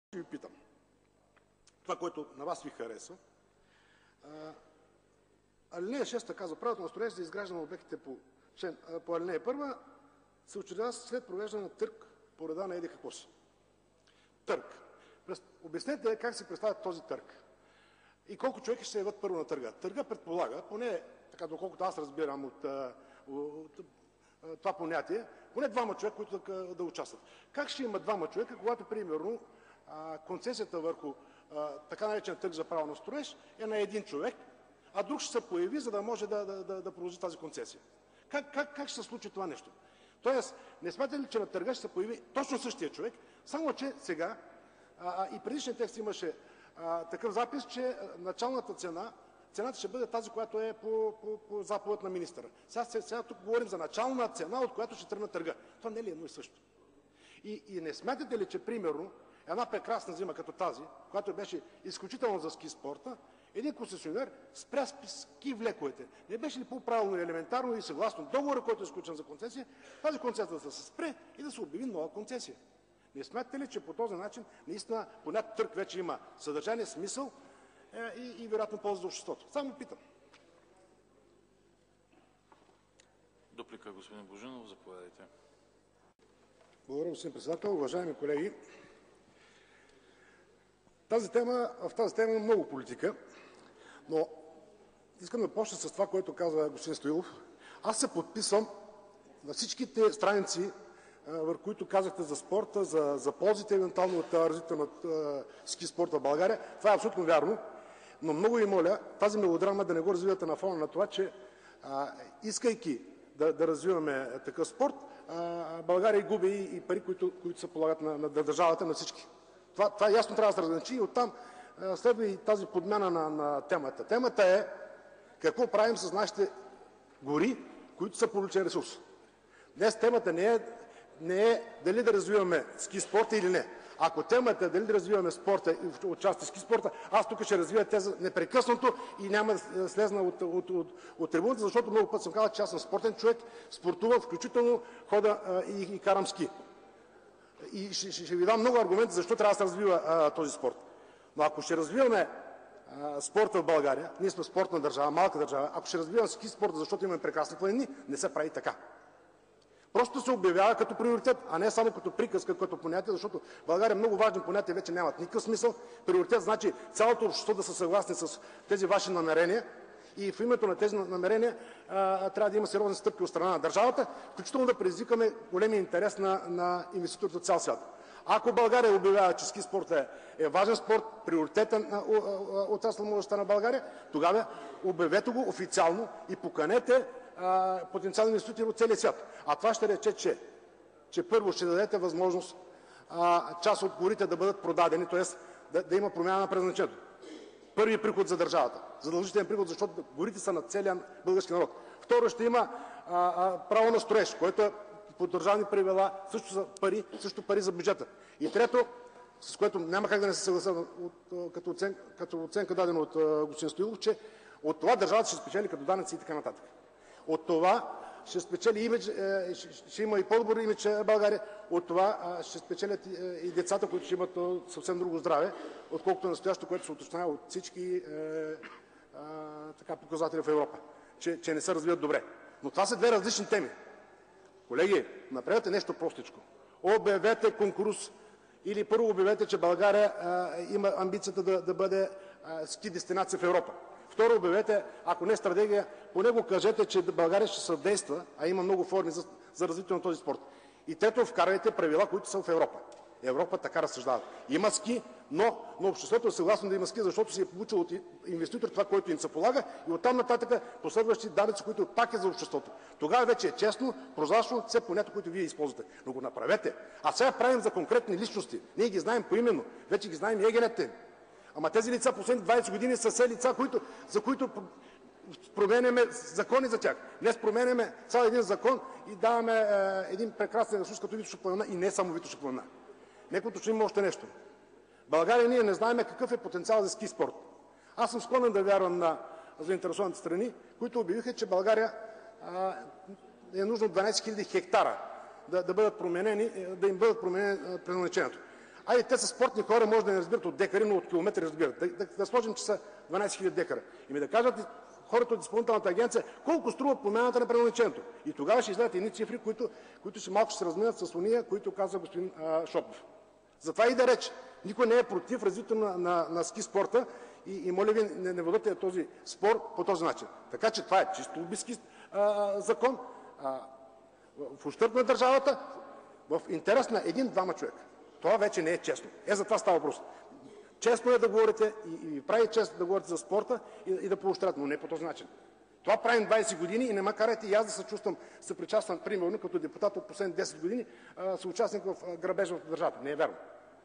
ви питам. Това, което на вас ви харесва. Алинея 6 казва: правото на строеж за изграждане на обектите по алинея 1 се учредява след провеждане на търг по реда на еди какво си. Търг. Обяснете как си представят този търг и колко човека ще се явят първо на търга. Търга предполага, поне така доколкото аз разбирам от това понятие, поне двама човека, които да участват. Как ще има двама човека, когато примерно концесията върху така наречен търг за право на строеж е на един човек, а друг ще се появи, за да може да продължи тази концесия? Как ще се случи това нещо? Тоест, не смятате ли, че на търга ще се появи точно същия човек, само че сега и предишния текст имаше такъв запис, че началната цената ще бъде тази, която е по заповед на министъра. Сега тук говорим за начална цена, от която ще тръгне търга. Това не е ли едно и също? И не смятате ли, че примерно една прекрасна зима като тази, която беше изключително за ски спорта, един концесионер спря ски влековете? Не беше ли по-правилно и елементарно и съгласно договора, който е изключен за концесия, тази концесия да се спре и да се обяви нова концесия? Не смятате ли, че по този начин наистина понятен търг вече има съдържание, смисъл и вероятно полза за обществото? Само питам. Дуплика, господин Божинов, заповядайте. Благодаря, господин председател. Уважаеми колеги, в тази тема има много политика, но искам да почна с това, което казва господин Стоилов. Аз се подписвам на всичките страници, върху които казахте за спорта, за ползите евентуално от развитието на ски спорта в България. Това е абсолютно вярно, но много ви моля тази мелодрама да не го развивате на фона на това, че искайки да развиваме такъв спорт, България губи и пари, които се полагат на държавата, на всички. Това ясно трябва да се разграничи и оттам следва и тази подмяна на темата. Темата е какво правим с нашите гори, които са публичен ресурс. Днес темата не е дали да развиваме ски спорта или не. Ако темата е дали да развиваме спорта и участие в ски спорта, аз тук ще развия теза непрекъснато и няма да слезна от трибуната, защото много път съм казал, че аз съм спортен човек, спортувам, включително хода и карам ски. И ще ви дам много аргументи защо трябва да се развива този спорт. Но ако ще развиваме спорта в България, ние сме спортна държава, малка държава, ако ще развиваме ски спорта, защото имаме прекрасни планини, не се прави така. Просто се обявява като приоритет, а не само като приказка, като понятие, защото в България много важни понятия вече нямат никакъв смисъл. Приоритет значи цялото общество да са съгласни с тези ваши намерения и в името на тези намерения трябва да има сериозни стъпки от страна на държавата, включително да предизвикаме големия интерес на инвеститорите от цял свят. Ако България обявява, че ски спортът е важен спорт, приоритетен отрасъл на младежта на България, тогава обявете го официално и поканете потенциални инвеститори от целия свят. А това ще рече, че първо ще дадете възможност част от горите да бъдат продадени, т.е. да има промяна на предназначението. Първи приход за държавата. Задължителен приход, защото горите са на целия български народ. Второ, ще има право на строеж, което е по държавни правила, също пари за бюджета. И трето, с което няма как да не се съглася като оценка дадена от господин Стоилов, че от това държавата ще спечели като данъци и така нататък. От това ще спечели имидж, ще има и по-добър имидж в България, от това ще спечелят и децата, които ще имат съвсем друго здраве, отколкото настоящото, което се уточнява от всички показатели в Европа, че не се развиват добре. Но това са две различни теми. Колеги, направете нещо простичко. Обявете конкурс или първо обявете, че България има амбицията да бъде ски дестинация в Европа. Второ, обявете, ако не стратегия, поне го кажете, че България ще съдейства, а има много форми за развитие на този спорт. И трето, вкарайте правила, които са в Европа. Европа така разсъждава. Има ски, но обществото е съгласно да има ски, защото си е получил от инвеститор това, което им се полага и оттам нататък последващи данъци, които пак е за обществото. Тогава вече е честно, прозрачно, все понятно, които вие използвате. Но го направете. А сега правим за конкретни личности. Ние ги знаем поименно. Вече ги знаем и егенете. Ама тези лица последните 20 години са все лица, за които променяме закони за тях. Днес променяме цял един закон и даваме един прекрасен ресурс като Витоша планина и не само Витоша планина. Нека уточним още нещо. В България ние не знаем какъв е потенциал за ски спорт. Аз съм склонен да вярвам на заинтересованите страни, които обявиха, че България е нужно 12 000 хектара да им бъдат променени предназначението. Айде, те са спортни хора, може да не разбират от декари, но от километри разбират. Да сложим, че са 12 000 декара. И да кажат хората от изпълнителната агенция колко струва промяната на предназначението. И тогава ще излязат едни цифри, които малко ще се разминат с ония, които каза господин Шопов. Затова и да реч. Никой не е против развитието на ски спорта и моля ви, не водете този спор по този начин. Така че това е чисто лобистки закон, в ущърб на държавата, в интерес на един-двама човека. Това вече не е честно. За това става въпрос. Честно е да говорите и прави чест да говорите за спорта и да поощрят, но не по този начин. Това правим 20 години и не ме карайте и аз да се чувствам съпричастен, примерно, като депутат от последните 10 години, съучастник в грабежа в държавата. Не е вярно.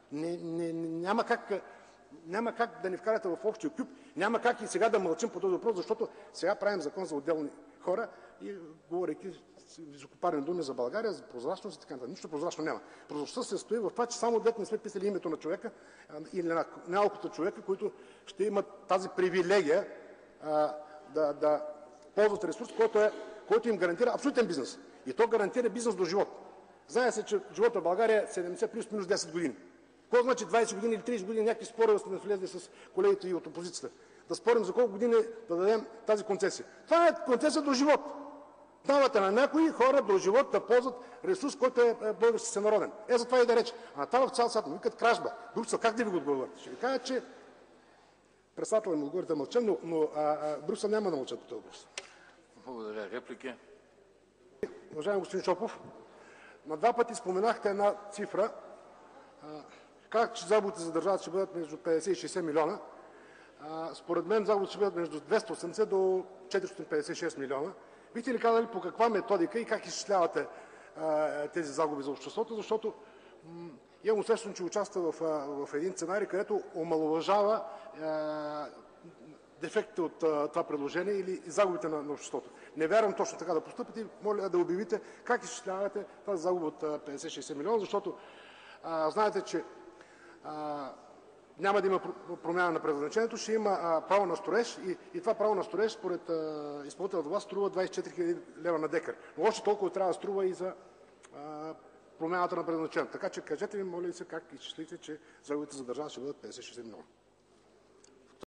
Няма как да ни вкарате в общия кюп, няма как и сега да мълчим по този въпрос, защото сега правим закон за отделни хора и говорейки високопарни думи за България, за прозрачност и така нататък. Нищо прозрачно няма. Прозрачността се състои в това, че само дете не сме писали името на човека или на няколкото човека, които ще имат тази привилегия да ползват ресурс, който им гарантира абсолютен бизнес. И то гарантира бизнес до живот. Знае се, че живота в България е 70 плюс минус 10 години. Какво значи 20 години или 30 години някакви спорове да сме влезли с колегите и от опозицията? Да спорим за колко години да дадем тази концесия. Това е концесия до живот. Давате на някои хора до живот да ползват ресурс, който е български всенароден. За това и да рече. А това в цял свят му викат кражба. Брюксел, как да ви го отговорят? Ще ви кажа, че председателят му отговори да мълчам, но Брюксел няма да мълчат по този въпрос. Благодаря. Реплики? Уважаеми господин Шопов, на два пъти споменахте една цифра. Казах, че загубите за държавата ще бъдат между 50 и 60 милиона. Според мен загубите ще бъдат между 280 до 456 милиона. Бихте ли казали по каква методика и как изчислявате тези загуби за обществото, защото имам усещане, че участва в един сценарий, където омаловажава дефектите от това предложение или загубите на обществото. Не вярвам точно така да постъпите и моля да обявите как изчислявате тази загуба от 50-60 милиона, защото знаете, че няма да има промяна на предназначението, ще има право на строеж и това право на строеж според изпълнителната власт струва 24 000 лева на декар. Но още толкова трябва да струва и за промяната на предназначението. Така че кажете ми, моля ви се, как изчислите, че загубите за държава ще бъдат 50-60 милиона.